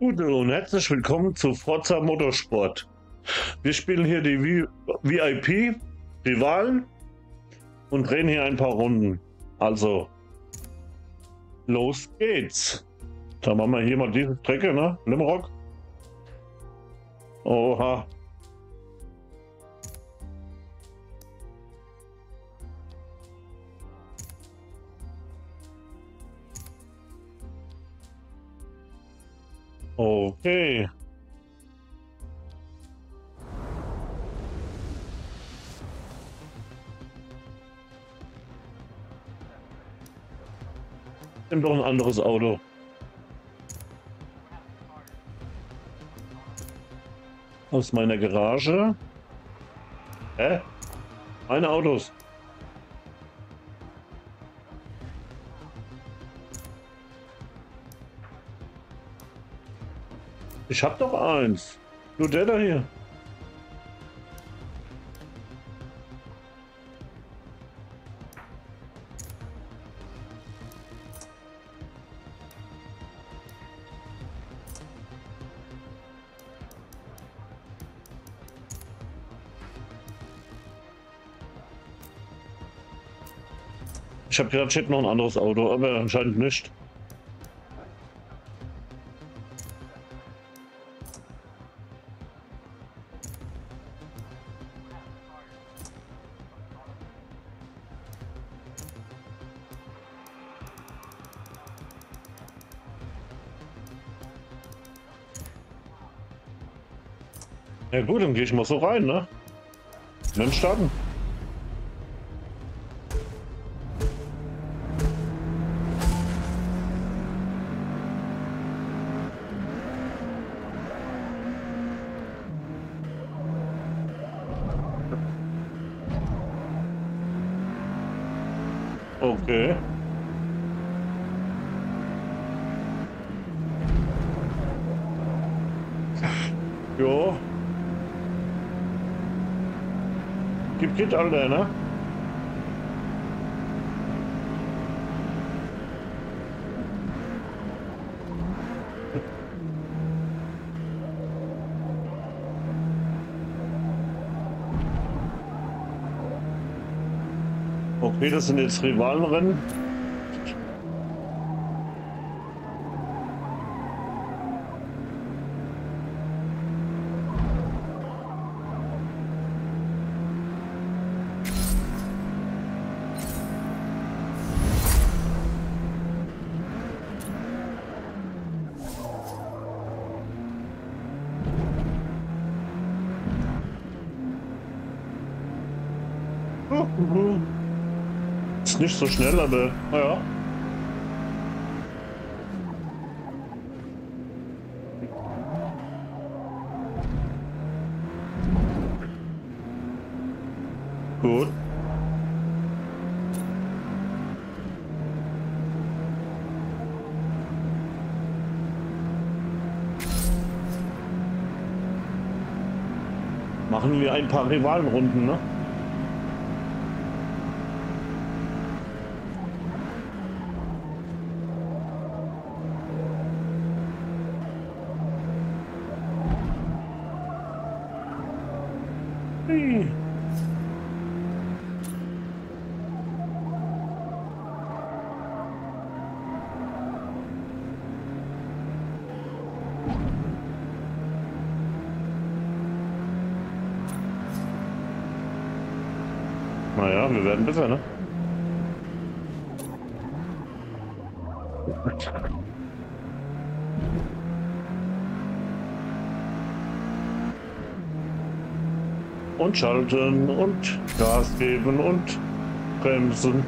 Gute und herzlich willkommen zu Forza Motorsport. Wir spielen hier die VIP-Rivalen und drehen hier ein paar Runden. Also, los geht's. Dann machen wir hier mal diese Strecke, ne? Limrock. Oha. Okay. Nimm doch ein anderes Auto. Aus meiner Garage. Hä? Meine Autos. Ich hab doch eins. Nur der da hier. Ich habe gedacht, ich hätte noch ein anderes Auto, aber anscheinend nicht. Ja gut, dann gehe ich mal so rein, ne? Dann starten. Okay. Jo. Gibt alle, ne? Okay, das sind jetzt Rivalenrennen. Ist nicht so schnell, aber naja. Gut. Machen wir ein paar Rivalenrunden, ne? Naja, wir werden besser, ne? Und schalten und Gas geben und bremsen.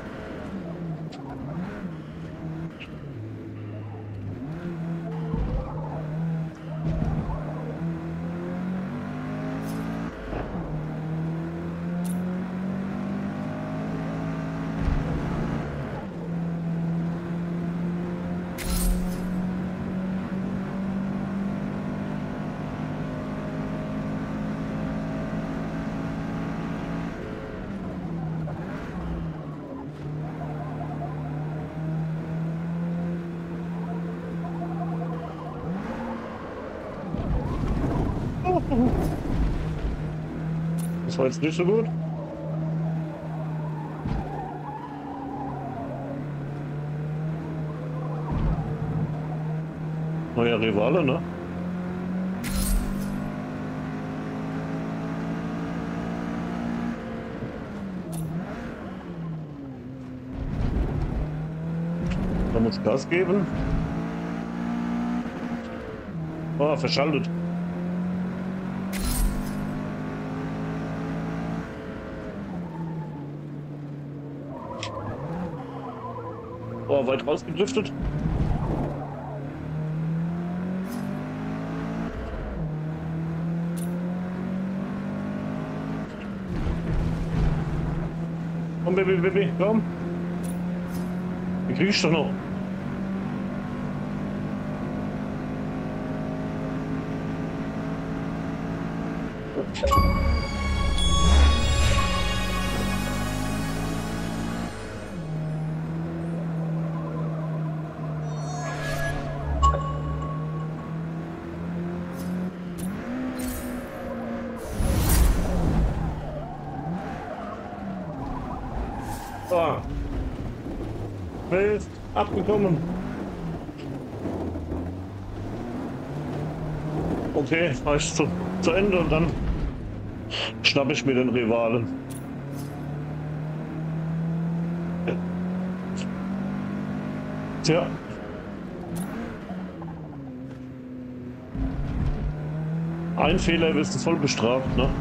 Das war jetzt nicht so gut. Neuer Rivale, ne? Da muss Gas geben. Oh, verschaltet. Oh, weit rausgedriftet. Komm, Baby, Baby, komm. Die krieg ich doch noch. So. Ist abgekommen. Okay, fahr ich zu Ende und dann schnappe ich mir den Rivalen. Tja. Ein Fehler wirst du voll bestraft, ne?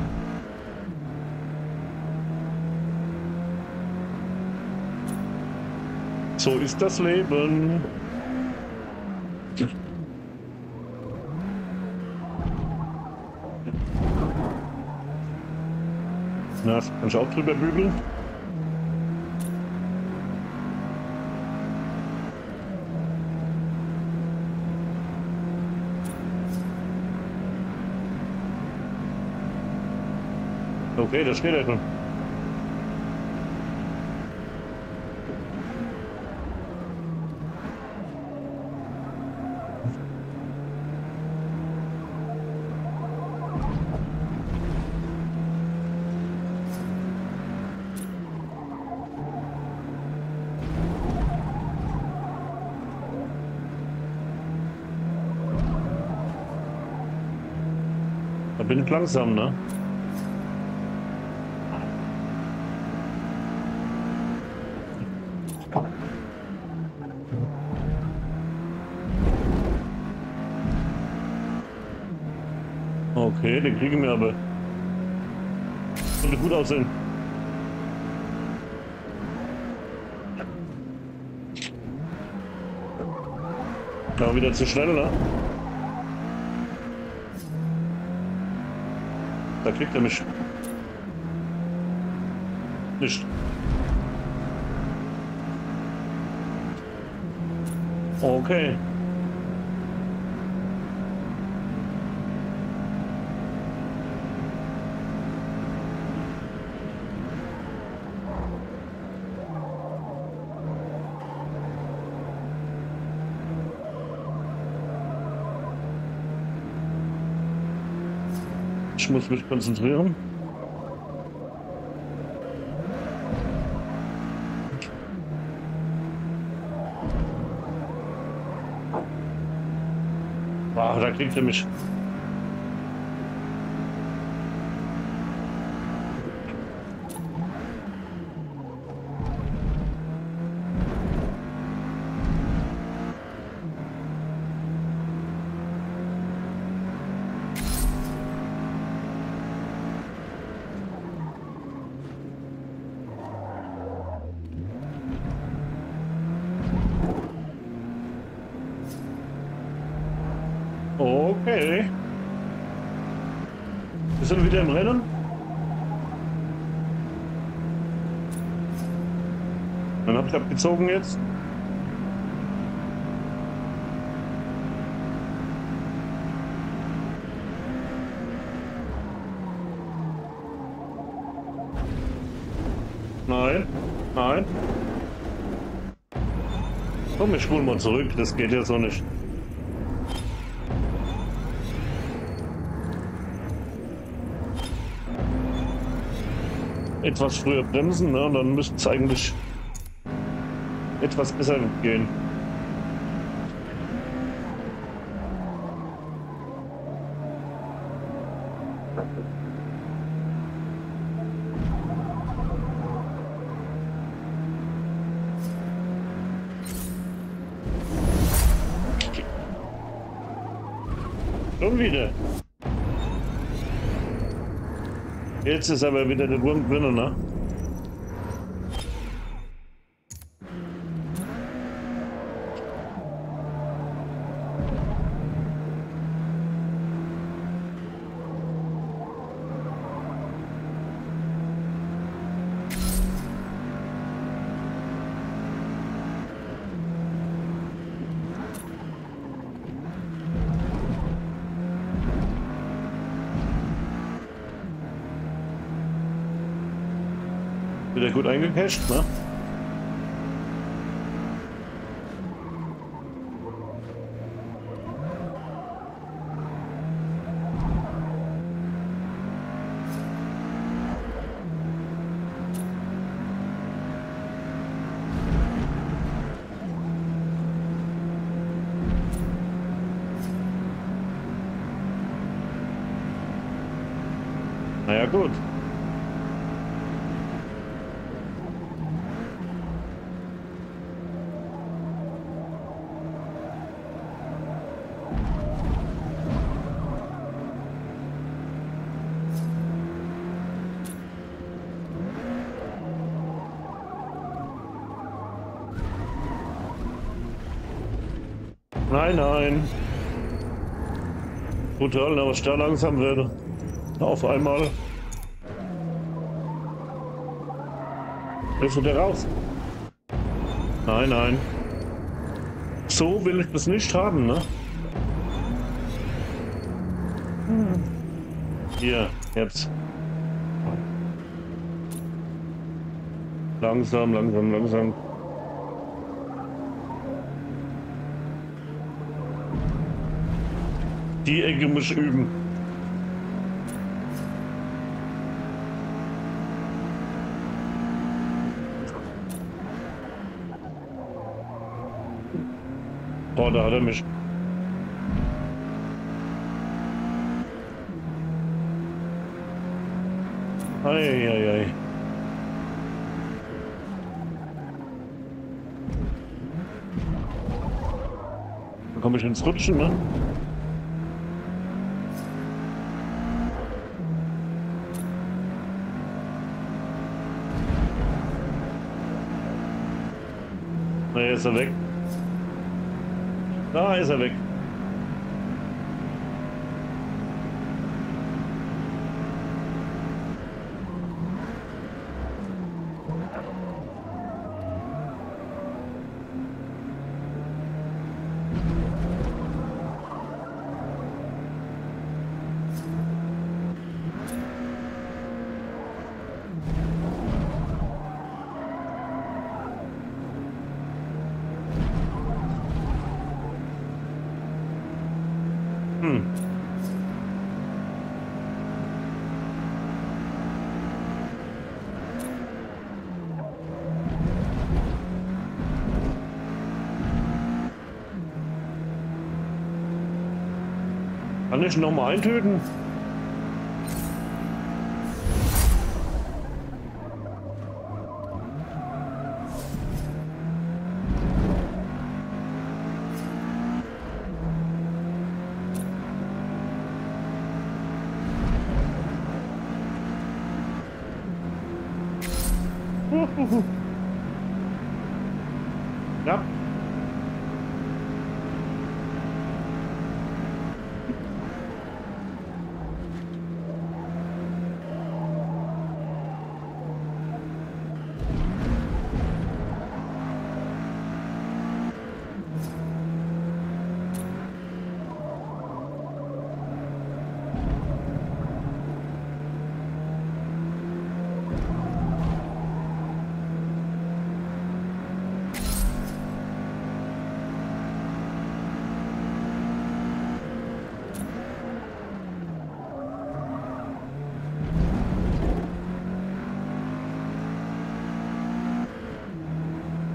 So ist das Leben. Na, kann ich auch drüber bügeln? Okay, das steht ja schon. Da bin ich langsam, ne? Okay, den kriegen wir aber. Könnte gut aussehen. Da wieder zu schnell, ne? Da kriegt er mich nicht. Okay. Ich muss mich konzentrieren. Ah, da kriegt er mich. Okay. Wir sind wieder im Rennen. Dann habe ich abgezogen jetzt. Nein, nein. Komm, ich spule mal zurück. Das geht ja so nicht. etwas früher bremsen, ne? Und dann müsste es eigentlich etwas besser gehen. Schon wieder. Jetzt ist aber wieder der Wurm drin, ne? Wieder gut eingecasht, ne? Naja, gut. Nein, nein. Brutal, aber ich da langsam werde. Auf einmal. Willst du da raus? Nein, nein. So will ich das nicht haben, ne? Hier, jetzt. Langsam, langsam, langsam. Die Ecke muss ich üben. Boah, da hat er mich. Eieiei. Da komme ich ins Rutschen, ne? Na, jetzt ist er weg. Da ist er weg. Kann ich noch mal eintöten? Ja.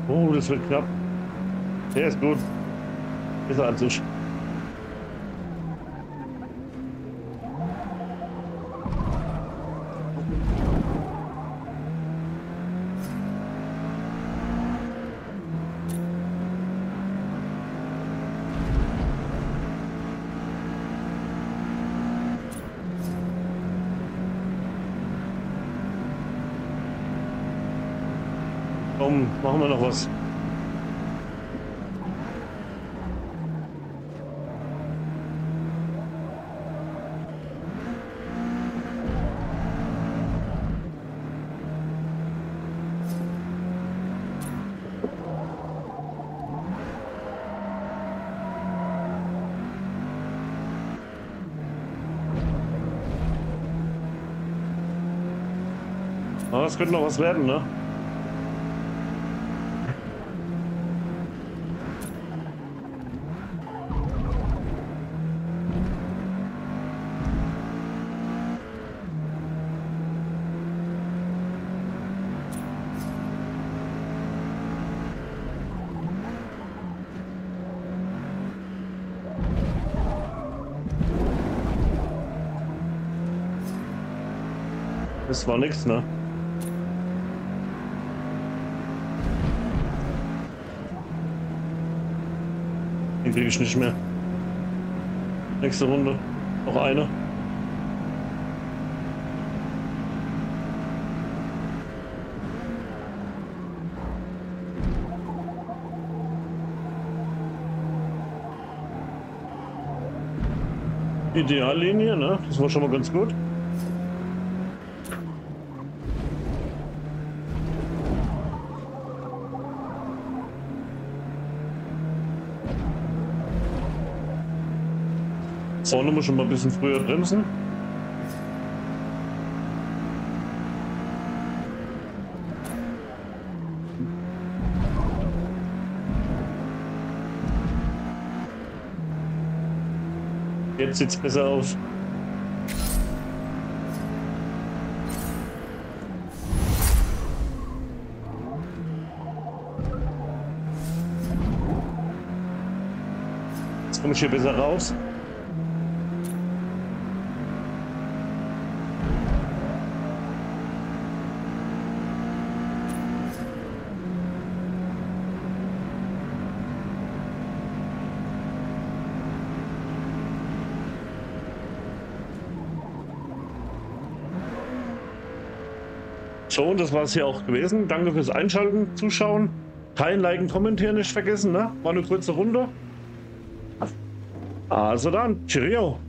Oh, das wird knapp. Der ist gut. Besser als ich. Komm, machen wir noch was. Aber es könnte noch was werden, ne? Das war nix, ne? Den kriege ich nicht mehr. Nächste Runde. Noch eine. Ideallinie, ne? Das war schon mal ganz gut. Vorne muss schon mal ein bisschen früher bremsen. Jetzt sieht es besser aus. Jetzt komme ich hier besser raus. So, und das war es hier auch gewesen. Danke fürs Einschalten, Zuschauen. Teilen, liken, kommentieren nicht vergessen, ne? War eine kurze Runde. Also dann, Cheerio.